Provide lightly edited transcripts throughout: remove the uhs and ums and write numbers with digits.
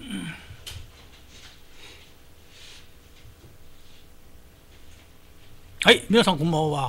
はい、皆さんこんばんは。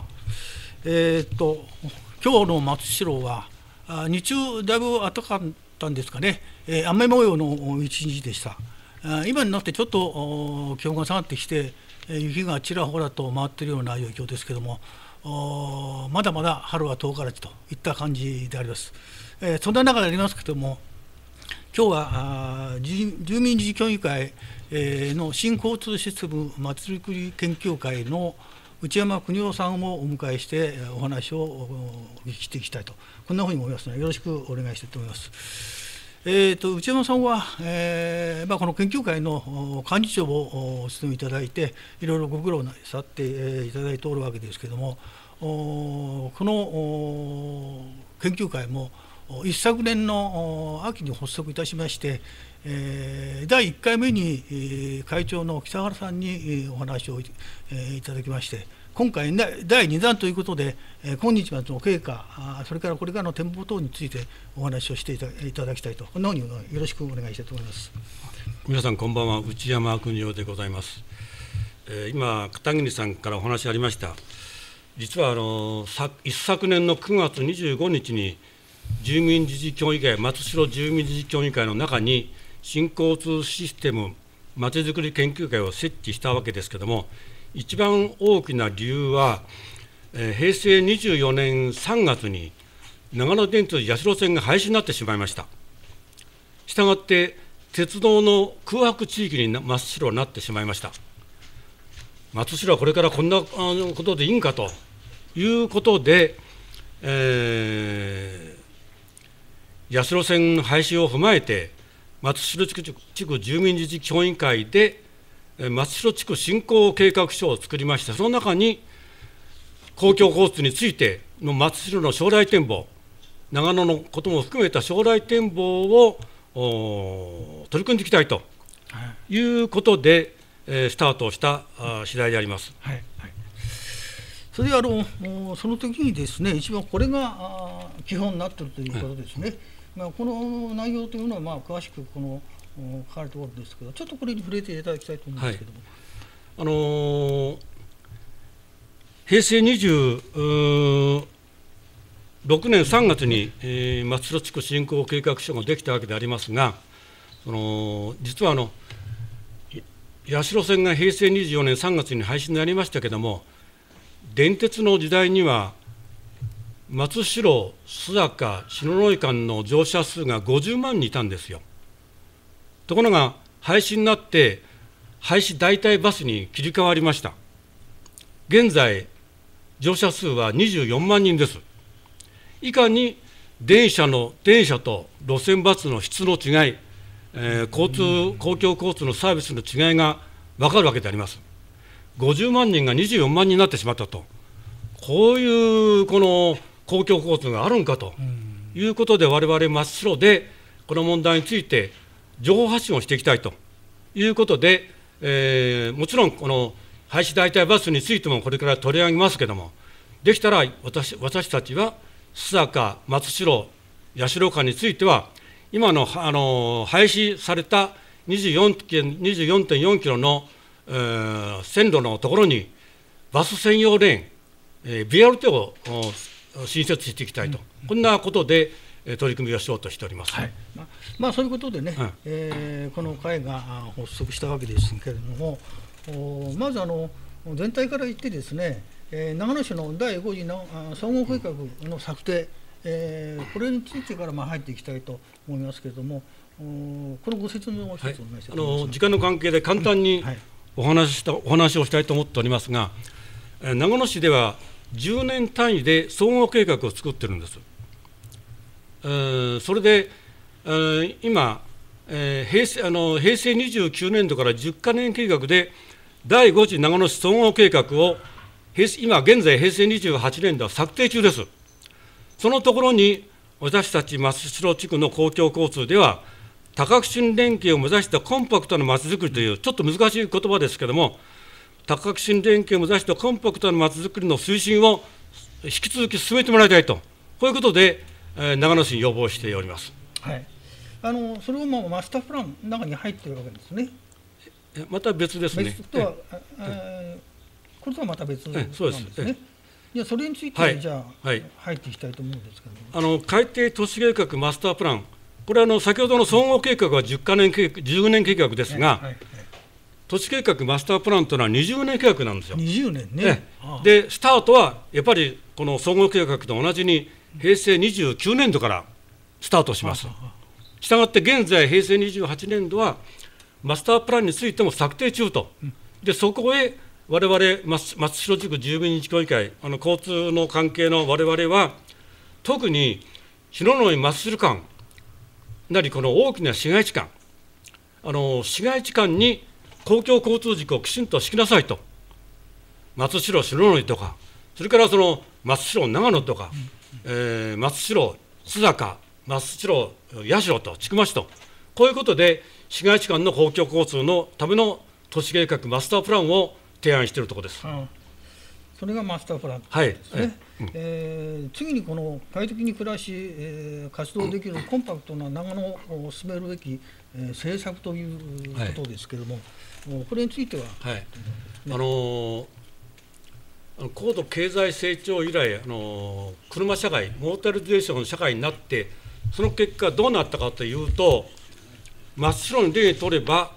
今日の松代は日中だいぶ暖かかったんですかね、雨模様の一日でした。今になってちょっと気温が下がってきて、雪がちらほらと回っているような状況ですけども、まだまだ春は遠からずといった感じであります。そんな中でありますけども、今日は住民自治協議会の新交通システムまちづくり研究会の内山邦夫さんをお迎えしてお話をお聞きしていきたいと、こんなふうに思いますのでよろしくお願いしたいと思います。内山さんは、この研究会の幹事長をお務めいただいて、いろいろご苦労なさっていただいておるわけですけれども、この研究会も一昨年の秋に発足いたしまして、第1回目に会長の北原さんにお話をいただきまして、今回第2弾ということで、今日までの経過、それからこれからの展望等についてお話をしていただきたいと、こんなふうによろしくお願いしたいと思います。 皆さんこんばんは、内山邦夫でございます。今片桐さんからお話ありました。実は一昨年の9月25日に住民自治協議会、松代住民自治協議会の中に新交通システムまちづくり研究会を設置したわけですけれども、一番大きな理由は、平成24年3月に長野電鉄八代線が廃止になってしまいました。したがって鉄道の空白地域に松代になってしまいました。松代はこれからこんなことでいいんかということで、八代線廃止を踏まえて、松代地区住民自治協議会で松代地区振興計画書を作りました。その中に公共交通についての松代の将来展望、長野のことも含めた将来展望を取り組んでいきたいということで、スタートをした次第であります。 はいはい、それでその時にですね、一番これが基本になっているということですね。この内容というのは詳しく書かれたところですけど、ちょっとこれに触れていただきたいと思うんですけども、 平成26年3月に、松代地区振興計画書ができたわけでありますが、実は八代線が平成24年3月に廃止になりましたけれども、電鉄の時代には松代、須坂、篠ノ井間の乗車数が50万人いたんですよ。ところが廃止になって廃止代替バスに切り替わりました。現在乗車数は24万人です。いかに電車と路線バスの質の違い、公共交通のサービスの違いが分かるわけであります。50万人が24万人になってしまったと、こういうこの公共交通があるんかということで、我々松代でこの問題について情報発信をしていきたいということで、もちろんこの廃止代替バスについてもこれから取り上げますけれども、できたら私たちは須坂、松代、八代間については、今の廃止された24.4キロの線路のところにバス専用レーン、BRT を新設していきたいと、こんなことで取り組みをしようとしております。 はい、そういうことでね、この会が発足したわけですけれども、まず全体から言ってですね、長野市の第5次の総合計画の策定、これについてから入っていきたいと思いますけれども、このご説明を一つお願いしたいと思います。 時間の関係で簡単にお話をしたいと思っておりますが、長野市では10年単位で総合計画を作ってるんです。それで今、平成29年度から10カ年計画で第5次長野市総合計画を今現在平成28年度は策定中です。そのところに私たち松代地区の公共交通では多革新連携を目指したコンパクトなまちづくりというちょっと難しい言葉ですけれども、多革新連携を目指したコンパクトなまちづくりの推進を引き続き進めてもらいたいと、こういうことで長野市に要望しております。 はい、 それもマスタープランの中に入っているわけですね。 また別ですね。 別とは、これとはまた別なんですね。じゃあそれについて、じゃあ、入っていきたいと思うんですけど、 改定都市計画マスタープラン、これは先ほどの総合計画は10年計画ですが、都市計画マスタープランというのは20年計画なんですよ。 20年ね。 で、スタートはやっぱりこの総合計画と同じに平成29年度からスタートします。したがって現在平成28年度はマスタープランについても策定中と。で、そこへ我々松代地区住民日協議会、交通の関係の我々は特に篠ノ井松代間なりこの大きな市街地間、市街地間に公共交通軸をきちんと敷きなさいと。松代篠ノ井とか、それからその松代長野とか、松代須坂、松代八代と千曲市と、こういうことで市街地間の公共交通のための都市計画マスタープランを提案しているところです。 それがマスタープランですね。次にこの快適に暮らし、活動できるコンパクトな長野を進めるべき、政策ということですけれども、これについては、 高度経済成長以来、車社会、モータリゼーション社会になって、その結果どうなったかというと、真っ白に例にとれば、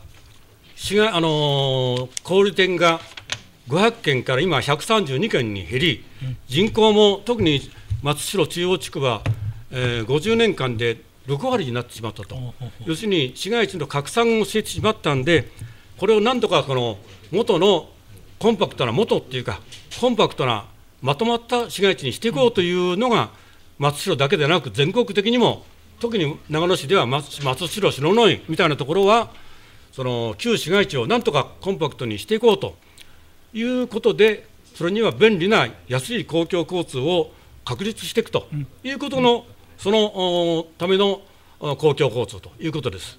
小売店が500件から今132件に減り、人口も特に松代中央地区は、50年間で6割になってしまったと。要するに市街地の拡散をしてしまったんで、これをなんとかこの元のコンパクトなっていうか、コンパクトなまとまった市街地にしていこうというのが、松代だけでなく全国的にも、特に長野市では松代篠ノ井みたいなところは、その旧市街地をなんとかコンパクトにしていこうということで、それには便利な安い公共交通を確立していくということの、そのための公共交通ということです。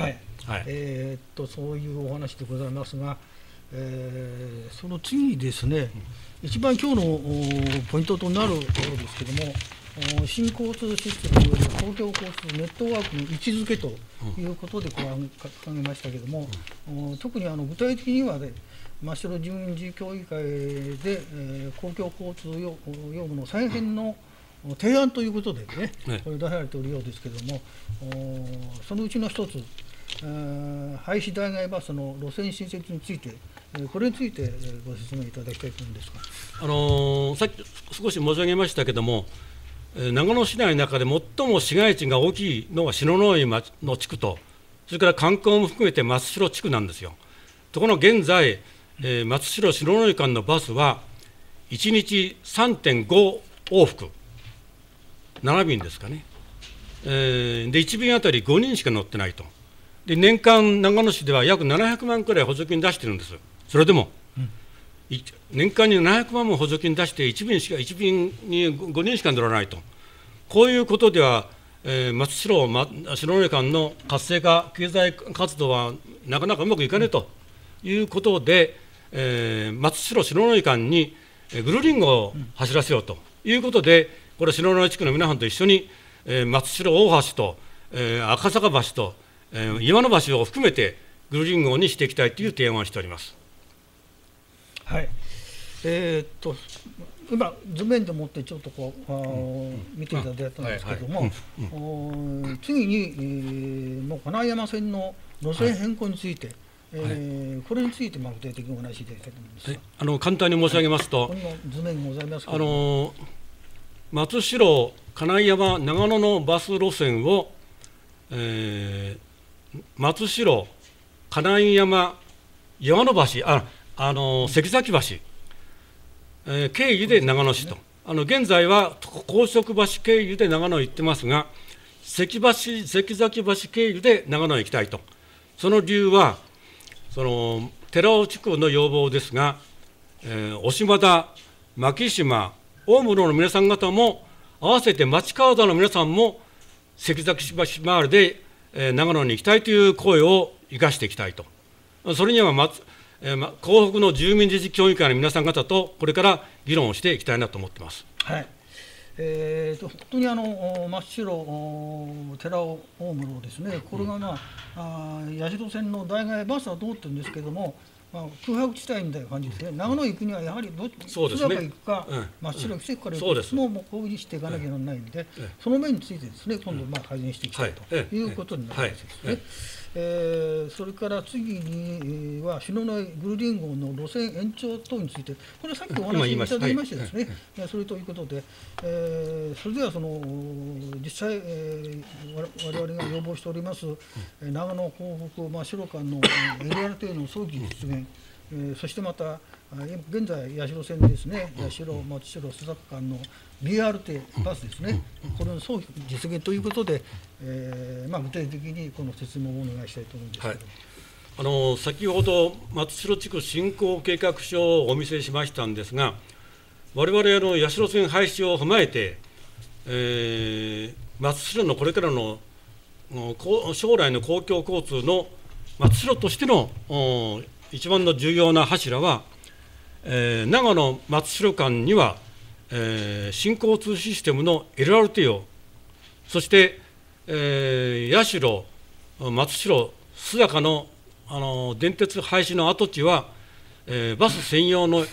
そういうお話でございますが、その次にですね、一番今日のポイントとなるところですけども、新交通システムによる公共交通ネットワークの位置づけということで掲げましたけれども、特に具体的にはね、真白住民自協議会で、公共交通用務の再編の提案ということでね、これ出されておるようですけれども、そのうちの一つ、廃止代替バスの路線新設について、これについてご説明いただきたいと思うんですが。 さっき少し申し上げましたけれども、長野市内の中で最も市街地が大きいのは篠ノ井の地区と、それから観光も含めて松代地区なんですよ。ところが現在、松代篠ノ井間のバスは1日 3.5 往復、7便ですかね。で1便あたり5人しか乗ってないと。で年間長野市では約700万くらい補助金出してるんです。それでも、年間に700万も補助金出して1便に5人しか乗らないと。こういうことでは、松代篠ノ井間の活性化経済活動はなかなかうまくいかねえということで、松代篠ノ井間にぐるりんごを走らせようということで、これ篠ノ井地区の皆さんと一緒に、松代大橋と、赤坂橋と、岩の橋を含めてぐるりんごにしていきたいという提案をしております。 はい、今図面でもってちょっと見ていただいたんですけども、次に、もう金山線の路線変更について、これについて具体的にお話しいただきたいと思います。 簡単に申し上げますと、 ここにも図面ございますけど、 松代、金山、長野のバス路線を、松代、金山、岩の橋、関崎橋、経由で長野市と、現在は高速橋経由で長野へ行ってますが、関崎橋経由で長野へ行きたいと。その理由は、寺尾地区の要望ですが、押俣、牧島、大室の皆さん方も、合わせて町川田の皆さんも、関崎橋周りで、長野に行きたいという声を生かしていきたいと。それには港北の住民自治協議会の皆さん方とこれから議論をしていきたいなと思っています。 はい、 本当に真っ白寺尾大室ですね、これが八代線の代替バスは通ってるんですけども、空白地帯みたいな感じですね。長野行くにはやはりどちらから行くか、真っ白奇跡から行くかもこういうふうにしていかなきゃならないんで、その面についてですね、今度改善していきたいということになるわけですね。それから次には篠ノ井グルディン号の路線延長等について、これはさっきお話しいただきましてですね、それということで、それでは実際、我々が要望しております長野港北真白間の LRT の早期実現、そしてまた現在八代線ですね、八代松代須坂間の BRT バスですね、これの早期実現ということで、具体的にこの説明をお願いしたいと思うんですけど、 先ほど松代地区振興計画書をお見せしましたんですが、我々八代線廃止を踏まえて、松代のこれからの将来の公共交通の松代としての一番の重要な柱は、長野松代間には、新交通システムの LRT を、そして、八代松代須坂の電鉄廃止の跡地は、バス専用の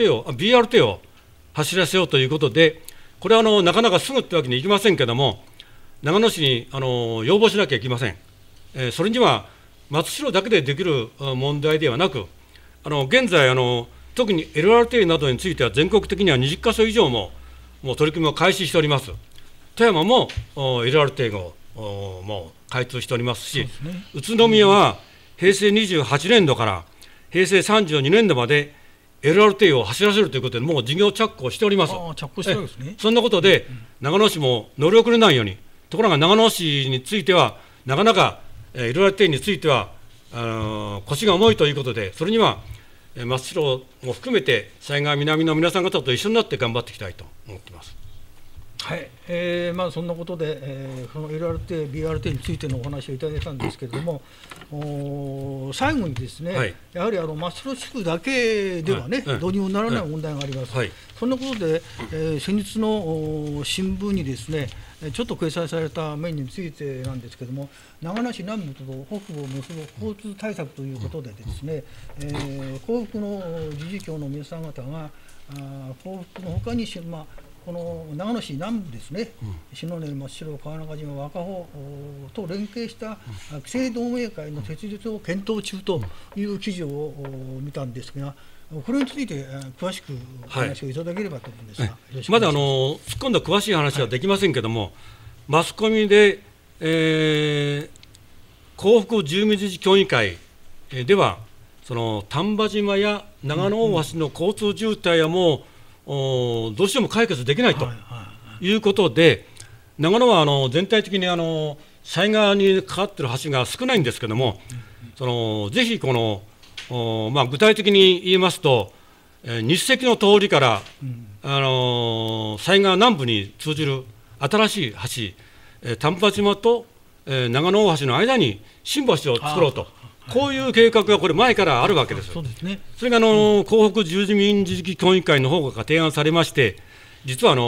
BRT を走らせようということで、これはなかなかすぐってわけにいきませんけれども、長野市に要望しなきゃいけません。それには松代だけでできる問題ではなく、現在特に LRT などについては全国的には20カ所以上もう取り組みを開始しております。富山も LRT をもう開通しておりますし、宇都宮は平成28年度から平成32年度まで LRT を走らせるということで、もう事業着工しております。 着工してるんですね。 そんなことで、長野市も乗り遅れないように、ところが長野市については、なかなか LRT については腰が重いということで、それには松代も含めて、災害南の皆さん方と一緒になって頑張っていきたいと思っています。 はい、そんなことで、この LRT、BRT についてのお話をいただいたんですけれども、最後にですね、やはり松代地区だけではね、どうにもならない問題があります。そんなことで、先日の新聞にですね、ちょっと掲載された面についてなんですけれども、長野市南部と北部を結ぶ交通対策ということでですね、幸福の自治協の皆さん方が、幸福のほかにこの長野市南部ですね、篠根、松代、川中島、若穂と連携した規制同盟会の設立を検討中という記事を見たんですが、これについて詳しくお話をいただければと思うんですが、 まだ突っ込んだ詳しい話はできませんけれども、マスコミで、幸福住民自治協議会では、丹波島や長野大橋の交通渋滞はもうどうしても解決できないということで、長野は全体的に災害にかかっている橋が少ないんですけれども、ぜひこの具体的に言いますと、日赤の通りから、災害南部に通じる新しい橋、丹波島と、長野大橋の間に新橋を作ろうと、こういう計画がこれ前からあるわけです。 そうですね。 それが幸福住民自治協議会の方が提案されまして、実は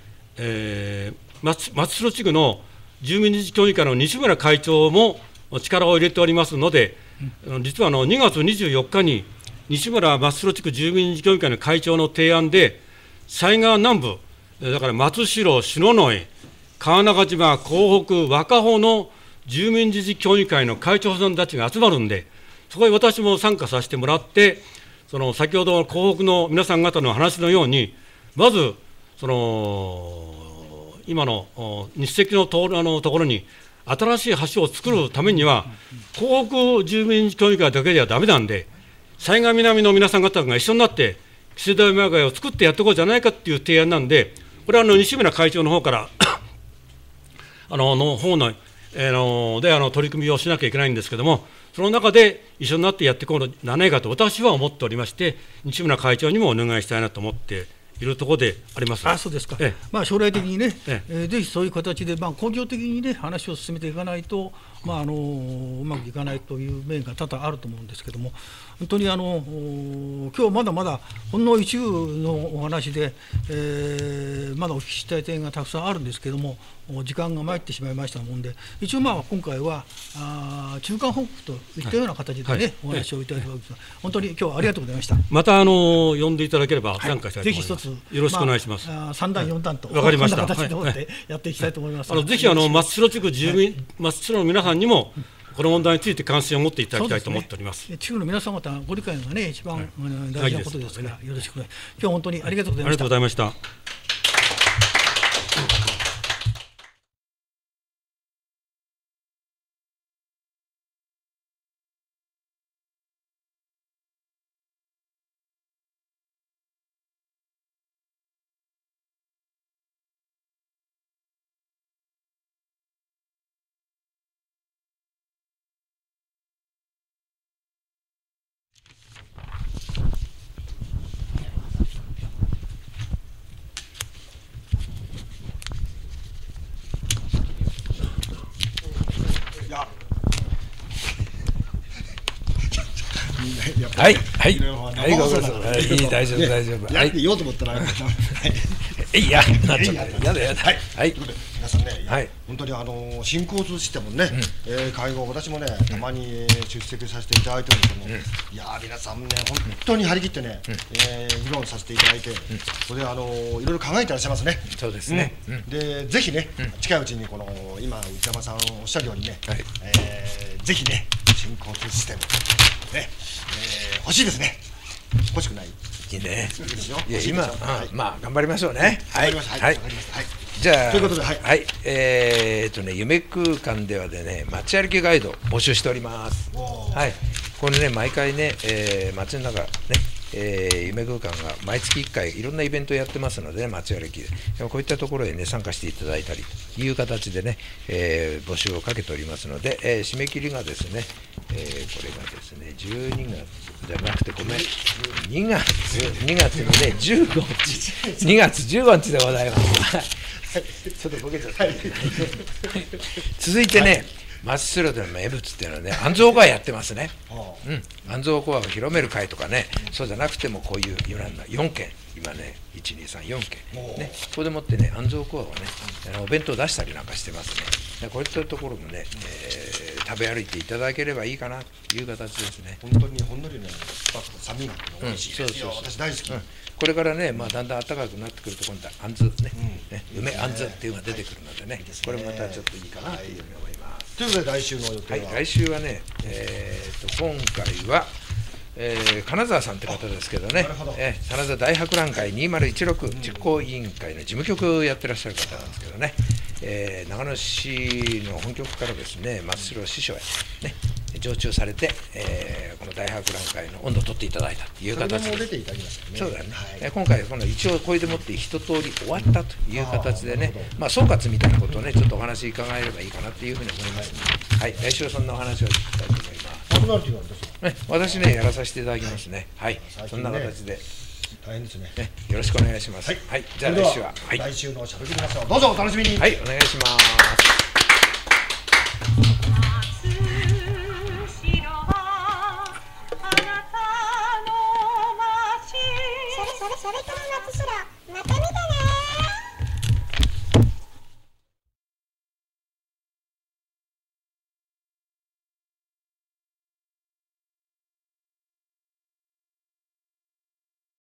松代地区の住民自治協議会の西村会長も力を入れておりますので、実は2月24日に西村松代地区住民自治協議会の会長の提案で、犀川南部、だから松代、篠ノ井、川中島、港北、若穂の住民自治協議会の会長さんたちが集まるんで、そこに私も参加させてもらって、先ほどの港北の皆さん方の話のように、まず今の日赤のところに新しい橋を作るためには、港北住民自治協議会だけではだめなんで、災害南の皆さん方が一緒になって、規制同盟会を作ってやっていこうじゃないかっていう提案なんで、これは西村会長の方から取り組みをしなきゃいけないんですけれども、その中で一緒になってやっていこうのではないかと私は思っておりまして、西村会長にもお願いしたいなと思っているところであります。 そうですか。将来的にね、ぜひそういう形で、恒常的にね、話を進めていかないと、 うまくいかないという面が多々あると思うんですけども、本当に今日まだまだほんの一部のお話で、まだお聞きしたい点がたくさんあるんですけども、時間が参ってしまいましたもんで、一応今回は中間報告といったような形でね、お話をいただいたわけですが、本当に今日はありがとうございました。 また呼んでいただければ参加したいと思います。 ぜひ一つよろしくお願いします。 3段4段とわかりました。 こんな形でもってやっていきたいと思います。 ぜひ松代地区住民、松代の皆さんにもこの問題について関心を持っていただきたいと思っております。 地区の皆様方ご理解がね一番大事なことですから、よろしくお願いします。今日は本当にありがとうございました。 ありがとうございました。 はいはいはいごめんなさい。いい大丈夫大丈夫。 やって言おうと思ったらいやなっちゃった。やだやだ。はい。 皆さんね、本当に新交通システムね、会合私もねたまに出席させていただいてるんですけども、いや皆さんね本当に張り切ってね議論させていただいて、それでいろいろ考えてらっしゃいますね。 そうですね。 でぜひね近いうちにこの今内山さんおっしゃるようにね、ぜひね新交通システムね欲しいですね。欲しくない？ いいね。いや今まあ頑張りましょうね。はい。はい。じゃあということではい夢空間ではでね街歩きガイド募集しております。はい。これね毎回ね街の中ね夢空間が毎月1回いろんなイベントをやってますので、ね、街歩きでこういったところへね参加していただいたりという形でね、募集をかけておりますので、締め切りがですね、これがですね12月じゃなくてごめん2月のね15日2月15日でございます。ちょっとボケちゃった。続いてね、松代での名物っていうのはね、安蔵コアやってますね。安蔵コアを広める会とかね、そうじゃなくてもこういう4件、今ね、1、2、3、4件、ね、ここでもってね、安蔵コアをね、お弁当出したりなんかしてますね。こういったところもね、食べ歩いていただければいいかなという形ですね。 本当にほんのりね、酸味が美味しいですよ。私大好き。 これからね、だんだん暖かくなってくると今度はあんずね、梅あんずっていうのが出てくるのでね、これまたちょっといいかなというふうに思います。 ということで来週の予定は、 来週はね、今回は、金沢さんって方ですけどね、金沢大博覧会2016実行委員会の事務局をやってらっしゃる方なんですけどね、長野市の本局からですね松代支所へ、ね、常駐されて、この大博覧会の温度を取っていただいたという形で、そうだよね、今回一応これでもって一通り終わったという形でね、総括みたいなことをねちょっとお話伺えればいいかなというふうに思いますので、はい、来週はそんなお話を聞きたいと思います。私ねやらさせていただきますね。はい、そんな形で大変ですね。 よろしくお願いします。はい、じゃあ来週は来週のしゃべり皆さんどうぞお楽しみに。 はい、お願いします。